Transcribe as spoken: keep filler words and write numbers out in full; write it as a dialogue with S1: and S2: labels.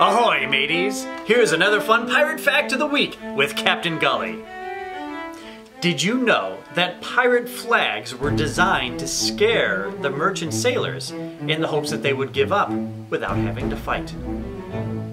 S1: Ahoy, mateys! Here's another fun pirate fact of the week with Captain Gully. Did you know that pirate flags were designed to scare the merchant sailors in the hopes that they would give up without having to fight?